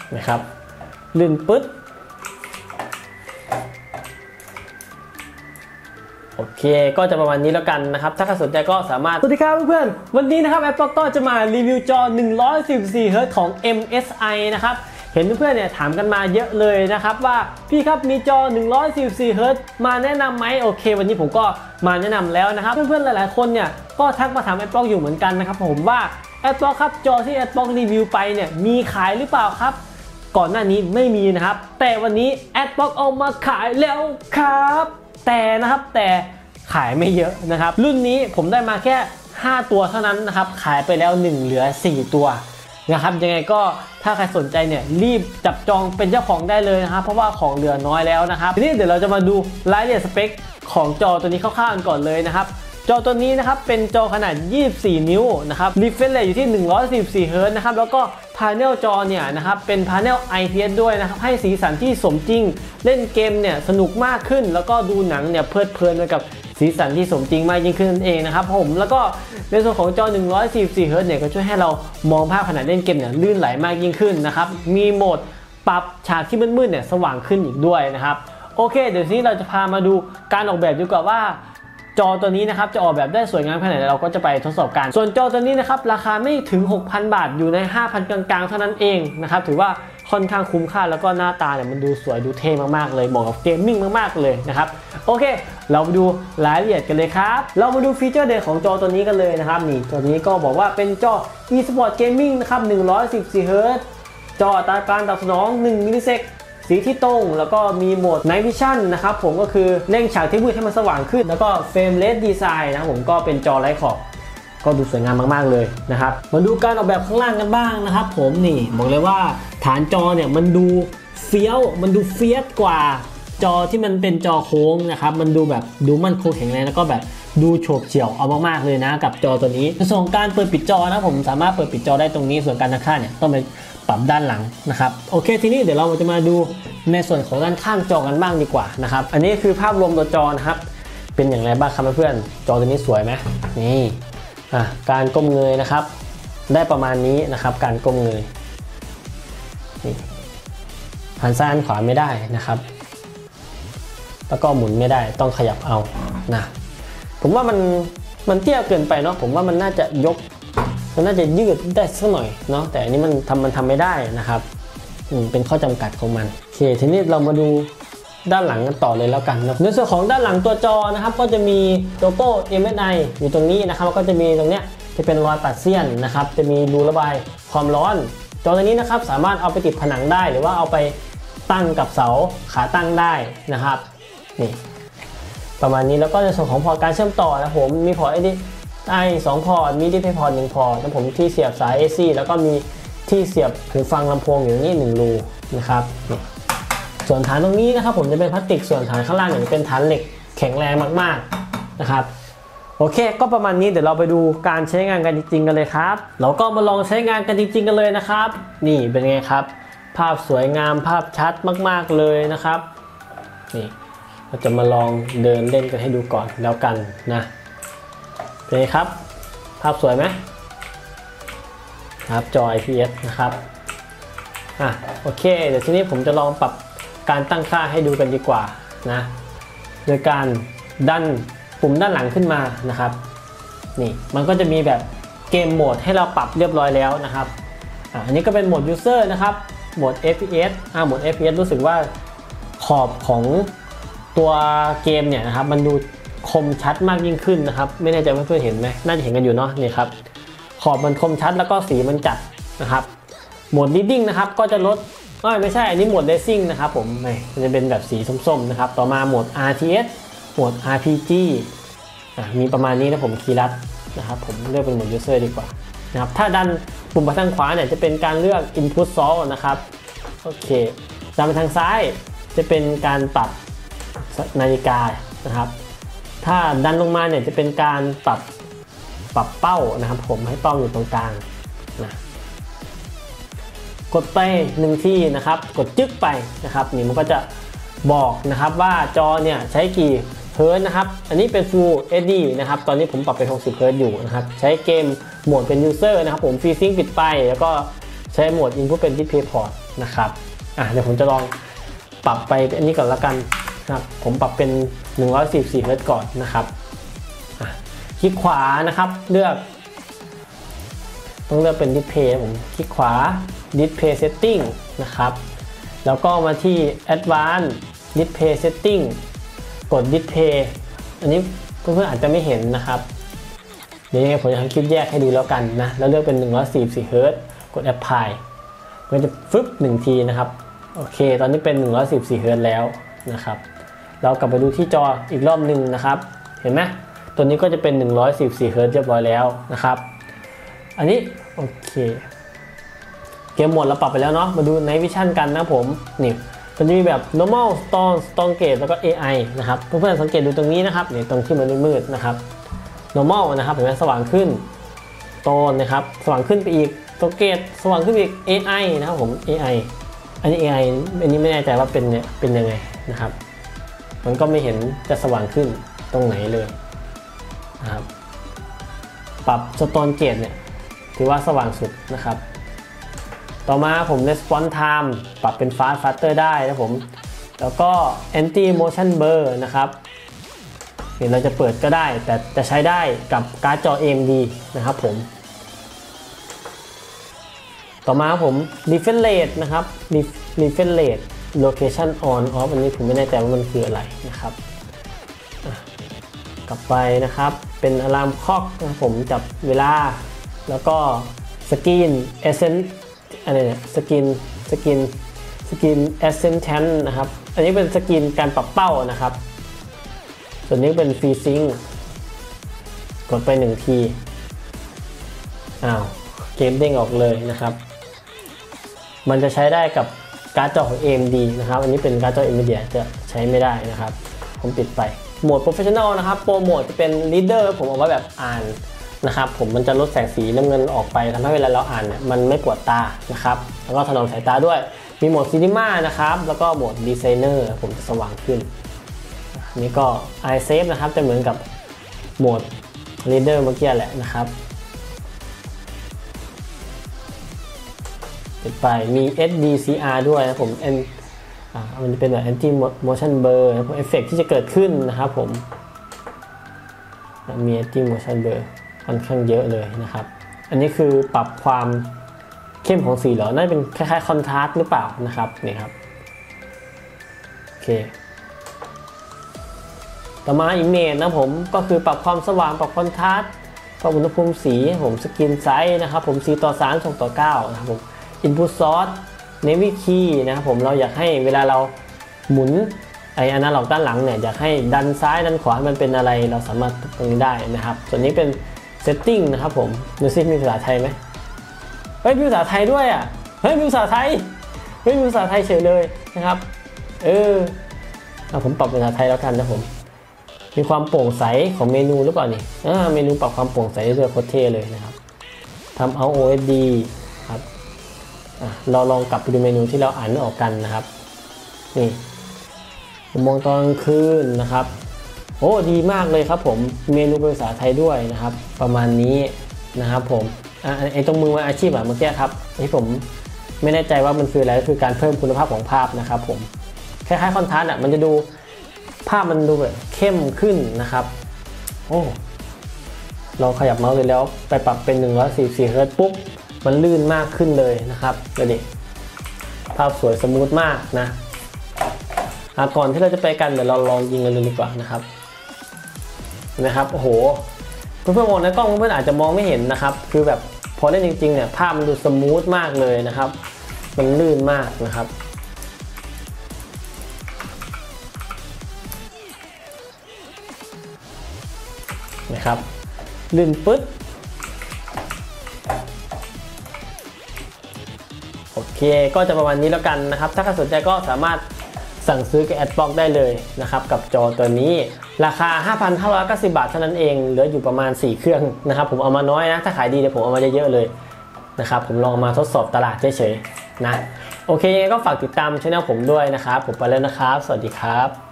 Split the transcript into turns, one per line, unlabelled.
นะครับลื่นปึ๊ดโอเคก็จะประมาณนี้แล้วกันนะครับถ้าใครสนใจก็สามารถสวัสดีครับเพื่อนๆวันนี้นะครับ Apple ก็จะมารีวิวจอ 144Hz ของ MSI นะครับเห็นเพื่อนๆเนี่ยถามกันมาเยอะเลยนะครับว่าพี่ครับมีจอ 144Hz มาแนะนำไหมโอเควันนี้ผมก็มาแนะนำแล้วนะครับเพื่อนๆหลายๆคนเนี่ยก็ทักมาถาม Apple อยู่เหมือนกันนะครับผมว่า Apple ครับจอที่ Apple รีวิวไปเนี่ยมีขายหรือเปล่าครับก่อนหน้านี้ไม่มีนะครับแต่วันนี้ Apple เอามาขายแล้วครับแต่ขายไม่เยอะนะครับรุ่นนี้ผมได้มาแค่5ตัวเท่านั้นนะครับขายไปแล้ว1เหลือ4ตัวนะครับยังไงก็ถ้าใครสนใจเนี่ยรีบจับจองเป็นเจ้าของได้เลยนะครับเพราะว่าของเหลือน้อยแล้วนะครับทีนี้เดี๋ยวเราจะมาดูรายละเอียดสเปคของจอตัวนี้คร่าวๆก่อนเลยนะครับจอตัวนี้นะครับเป็นจอขนาด24นิ้วนะครับ refresh rate อยู่ที่144 Hz นะครับแล้วก็พาเนลจอเนี่ยนะครับเป็นพาเนล IPS ด้วยนะครับให้สีสันที่สมจริงเล่นเกมเนี่ยสนุกมากขึ้นแล้วก็ดูหนังเนี่ยเพลิดเพลินไปกับสีสันที่สมจริงมากยิ่งขึ้นนั่นเองนะครับผมแล้วก็ในส่วนของจอ144 Hz เนี่ยก็ช่วยให้เรามองภาพขณะเล่นเกมเนี่ยลื่นไหลมากยิ่งขึ้นนะครับมีโหมดปรับฉากที่มืดๆเนี่ยสว่างขึ้นอีกด้วยนะครับโอเคเดี๋ยวทีนี้เราจะพามาดูการออกแบบดีกว่าว่าจอตัวนี้นะครับจะออกแบบได้สวยงามขนาดไหนเราก็จะไปทดสอบกันส่วนจอตัวนี้นะครับราคาไม่ถึง 6,000 บาทอยู่ใน 5,000 กลางๆเท่านั้นเองนะครับถือว่าค่อนข้างคุ้มค่าแล้วก็หน้าตาเนี่ยมันดูสวยดูเท่มากๆเลยเหมาะกับเกมมิ่งมากๆเลยนะครับโอเคเรามาดูรายละเอียดกันเลยครับเรามาดูฟีเจอร์เด่นของจอตัวนี้กันเลยนะครับนี่ตัวนี้ก็บอกว่าเป็นจอ eSport Gaming นะครับ114 Hz จออัตราการตอบสนอง1มิลลิเซกสีที่ตรงแล้วก็มีโหมด Night Vision นะครับผมก็คือเร่งฉากที่มืดให้มันสว่างขึ้นแล้วก็ Frameless Design นะครับผมก็เป็นจอไร้ขอบก็ดูสวยงามมากๆเลยนะครับมาดูการออกแบบข้างล่างกันบ้างนะครับผมนี่บอกเลยว่าฐานจอเนี่ยมันดูเฟี้ยวมันดูเฟียสกว่าจอที่มันเป็นจอโค้งนะครับมันดูแบบดูมั่นคงแข็งแรงแล้วก็แบบดูโฉบเฉี่ยวเอามากๆเลยนะกับจอตัวนี้ในส่วนของการเปิดปิดจอนะผมสามารถเปิดปิดจอได้ตรงนี้ส่วนการตั้งค่าเนี่ยต้องเป็นปรับด้านหลังนะครับโอเคทีนี้เดี๋ยวเราจะมาดูในส่วนของด้านข้างจอกันบ้างดีกว่านะครับอันนี้คือภาพรวมตัวจอนะครับเป็นอย่างไรบ้างครับเพื่อนจอตัวนี้สวยไหมนี่การก้มเงยนะครับได้ประมาณนี้นะครับการก้มเงยนี่หันซ้ายหันขวาไม่ได้นะครับแล้วก็หมุนไม่ได้ต้องขยับเอานะผมว่ามันเตี้ยเกินไปเนาะผมว่ามันน่าจะยกมันน่าจะยืดได้สักหน่อยเนาะแต่อันนี้มันทำไม่ได้นะครับเป็นข้อจำกัดของมันโอเคทีนี้เรามาดูด้านหลังกันต่อเลยแล้วกันนะในส่วนของด้านหลังตัวจอนะครับก็จะมีโลโก้ MSI อยู่ตรงนี้นะครับแล้วก็จะมีตรงเนี้ยที่เป็นรอยปัดเสี้ยนนะครับจะมีรูระบายความร้อนจอตัวนี้นะครับสามารถเอาไปติดผนังได้หรือว่าเอาไปตั้งกับเสาขาตั้งได้นะครับนี่ประมาณนี้แล้วก็ในส่วนของพอร์ตการเชื่อมต่อนะผมมีพอร์ต HDMI 2 พอร์ตมี DP พอร์ต 1 พอร์ตแล้วผมที่เสียบสาย AC แล้วก็มีที่เสียบหูฟังลำโพงอยู่นี่1รูนะครับส่วนฐานตรงนี้นะครับผมจะเป็นพลาสติกส่วนฐานข้างล่างเนี่ยเป็นฐานเหล็กแข็งแรงมากๆนะครับโอเคก็ประมาณนี้เดี๋ยวเราไปดูการใช้งานกันจริงๆกันเลยครับเราก็มาลองใช้งานกันจริงๆกันเลยนะครับนี่เป็นไงครับภาพสวยงามภาพชัดมากๆเลยนะครับนี่เราจะมาลองเดินเล่นกันให้ดูก่อนแล้วกันนะเป็นไงครับภาพสวยไหมครับจอ IPS นะครับโอเคเดี๋ยวทีนี้ผมจะลองปรับการตั้งค่าให้ดูกันดีกว่านะโดยการดันปุ่มด้านหลังขึ้นมานะครับนี่มันก็จะมีแบบเกมโหมดให้เราปรับเรียบร้อยแล้วนะครับอันนี้ก็เป็นโหมด User นะครับโหมด FPS โหมด FPS รู้สึกว่าขอบของตัวเกมเนี่ยนะครับมันดูคมชัดมากยิ่งขึ้นนะครับไม่แน่ใจว่าเพื่อนเห็นไหมน่าจะเห็นกันอยู่เนาะนี่ครับขอบมันคมชัดแล้วก็สีมันจัดนะครับโหมด Reading นะครับก็จะลดไม่ใช่อันนี้โหมด Racing นะครับผมมันจะเป็นแบบสีส้มๆนะครับต่อมาโหมด RTS โหมด RPG มีประมาณนี้นะผมคีย์ลัดนะครับผมเลือกเป็นโหมด User ดีกว่านะครับถ้าดันปุ่มไปทางขวาเนี่ยจะเป็นการเลือก Input Source นะครับโอเคดันไปทางซ้ายจะเป็นการปรับนาฬิกานะครับถ้าดันลงมาเนี่ยจะเป็นการปรับเป้านะครับผมให้เป้าอยู่ตรงกลางนะกดไป1ที่นะครับกดจึ๊กไปนะครับนี่มันก็จะบอกนะครับว่าจอเนี่ยใช้กี่เฮิร์ตนะครับอันนี้เป็น Full HD นะครับตอนนี้ผมปรับเป็น60 เฮิร์ตอยู่นะครับใช้เกมโหมดเป็น User นะครับผม FreeSync ปิดไปแล้วก็ใช้โหมด Input เป็น Display Port นะครับเดี๋ยวผมจะลองปรับไปอันนี้ก่อนละกันนะครับผมปรับเป็น144 Hz ก่อนนะครับคลิกขวานะครับต้องเลือกเป็น Display ผมคลิกขวา Display Setting นะครับแล้วก็มาที่ Advanced Display Setting กด Display อันนี้เพื่อนๆอาจจะไม่เห็นนะครับเดี๋ยวยังไงผมจะทำคลิปแยกให้ดูแล้วกันนะแล้วเลือกเป็น144 Hz กด Apply มันจะฟึบ1ทีนะครับโอเคตอนนี้เป็น144 Hz แล้วนะครับเรากลับไปดูที่จออีกรอบหนึ่งนะครับเห็นไหมตัวนี้ก็จะเป็น144 Hz เรียบร้อยแล้วนะครับอันนี้โอเคเกมโหมดเราปรับไปแล้วเนาะมาดู Night Vision กันนะผมนี่มันจะมีแบบ normal storm gauge แล้วก็ AI นะครับเพื่อนๆสังเกตดูตรงนี้นะครับนี่ตรงที่มันมืดๆนะครับ normal นะครับเห็นไหมสว่างขึ้นโตนนะครับสว่างขึ้นไปอีกstorm gauge สว่างขึ้นไปอีก AI นะครับผม AI อันนี้ AI อันนี้ไม่แน่ใจว่าเป็นยังไงนะครับมันก็ไม่เห็นจะสว่างขึ้นตรงไหนเลยนะครับปรับ storm gauge เนี่ยถือว่าสว่างสุดนะครับต่อมาผม response time ปรับเป็น faster ได้นะผมแล้วก็ anti motion blur นะครับเดี๋ยวเราจะเปิดก็ได้แต่จะใช้ได้กับการ์ดจอ AMD นะครับผมต่อมาผม refresh rate นะครับ refresh rate location on off อันนี้ผมไม่แน่ใจว่ามันคืออะไรนะครับกลับไปนะครับเป็นอะลามคล็อกนะผมจับเวลาแล้วก็สกรีน essence อะไรเนี่ยสกรีน essence นะครับอันนี้เป็นสกรีนการปรับเป้านะครับส่วนนี้เป็นฟรีซิงกดไป1ทีเกมเด้งออกเลยนะครับมันจะใช้ได้กับการ์ดจอของ AMD นะครับอันนี้เป็นการ์ดจอ Nvidia จะใช้ไม่ได้นะครับผมปิดไปโหมด Professional นะครับโปรโหมดจะเป็น Reader ผมเอาไว้แบบอ่านนะครับผมมันจะลดแสงสีน้ำเงินออกไปทำให้เวลาเราอ่านเนี่ยมันไม่ปวดตานะครับแล้วก็ถนอมสายตาด้วยมีโหมด Cinema นะครับแล้วก็โหมด Designer ผมจะสว่างขึ้นนี่ก็ Eye Safe นะครับจะเหมือนกับโหมด Reader เมื่อกี้แหละนะครับปิดไปมี SDCR ด้วยนะผมมันจะเป็นแบบ Anti Motion Blur นะเอฟเฟกต์ที่จะเกิดขึ้นนะครับผมมี Anti Motion Blur ค่อนข้างเยอะเลยนะครับอันนี้คือปรับความเข้มของสีเหรอน่าจะเป็นคล้ายๆคอนทราสต์หรือเปล่านะครับนี่ครับโอเคต่อมา Image นะผมก็คือปรับความสว่างปรับคอนทราสต์ปรับอุณหภูมิสีผมสกรีนไซส์นะครับผม4:3 2:9นะครับผม Input Source Navy Key นะครับผมเราอยากให้เวลาเราหมุนอนาล็อกด้านหลังเนี่ยอยากให้ดันซ้ายดันขวามันเป็นอะไรเราสามารถตรงนี้ได้นะครับส่วนนี้เป็น Setting นะครับผมดูซิมีภาษาไทยไหมมีภาษาไทยด้วยมีภาษาไทยมีภาษาไทยเฉยเลยนะครับผมปรับภาษาไทยแล้วกันนะผมมีความโปร่งใสของเมนูหรือเปล่านี่เมนูปรับความโปร่งใสด้วยโคตรเท่เลยนะครับทำเอา OSD ครับเราลองกลับไปดูเมนูที่เราอ่านไม่ออกกันนะครับนี่มองตอนกลางคืนนะครับโอ้ดีมากเลยครับผมเมนูภาษาไทยด้วยนะครับประมาณนี้นะครับผมไอ้ตรงมืออาชีพเมื่อกี้ครับที่ผมไม่แน่ใจว่ามันคืออะไรก็คือการเพิ่มคุณภาพของภาพนะครับผมคล้ายๆคอนทราสต์มันจะดูภาพมันดูแบบเข้มขึ้นนะครับโอ้เราขยับเมาส์เลยแล้วไปปรับเป็น144 Hz ปุ๊บมันลื่นมากขึ้นเลยนะครับดูดิภาพสวยสมูทมากนะก่อนที่เราจะไปกันเดี๋ยวเราลองยิงกันเลยดีกว่านะครับเห็นไหมครับโอ้โหเพื่อนๆมองในกล้องเพื่อนอาจจะมองไม่เห็นนะครับคือแบบพอเล่นจริงๆเนี่ยภาพมันดูสมูทมากเลยนะครับมันลื่นมากนะครับนะครับลื่นปึ๊ดโอเคก็จะประมาณนี้แล้วกันนะครับถ้าใครสนใจก็สามารถสั่งซื้อกับแอดบล็อกได้เลยนะครับกับจอตัวนี้ราคา 5,590 บาทเท่านั้นเองเหลืออยู่ประมาณ4เครื่องนะครับผมเอามาน้อยนะถ้าขายดีเดี๋ยวผมเอามาเยอะๆเลยนะครับผมลองมาทดสอบตลาดเฉยๆนะโอเคยังไงก็ฝากติดตามช่องผมด้วยนะครับผมไปแล้วนะครับสวัสดีครับ